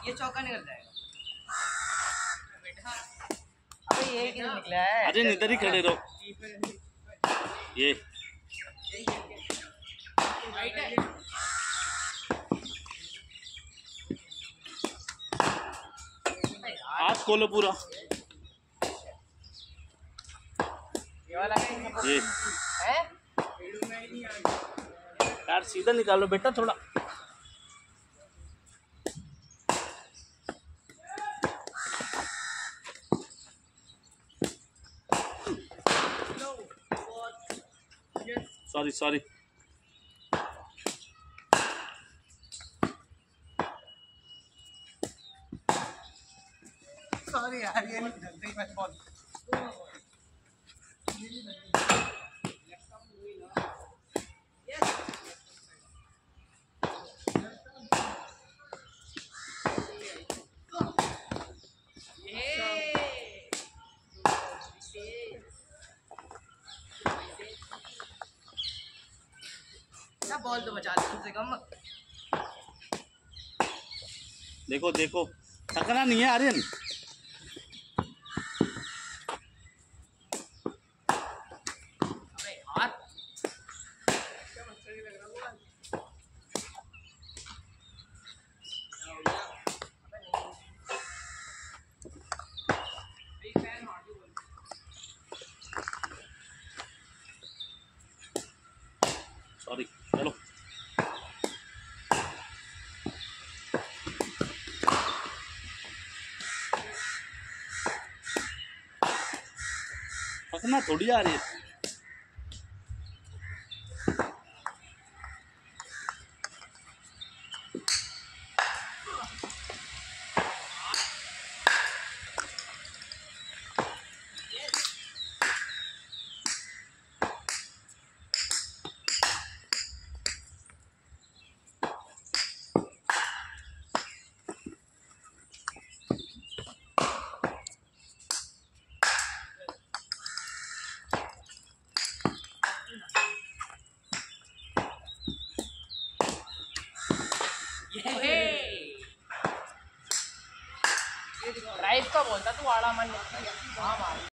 ये चौका निकल जाएगा। अबे ये किधर निकला है? अरे इधर ही खड़े रहो। ये हाथ खोलो पूरा। ये वाला ये है? यार सीधा निकालो बेटा थोड़ा। Sorry sorry. सॉरी यार, ये नहीं जल्दी मत बोल। बॉल तो बचा ले कम से कम। देखो देखो टकरा नहीं है आर्यन। अबे यार सॉरी चलो। पकना थोड़ी आ रही है। ड्राइव का बोलता तू आड़ा मन।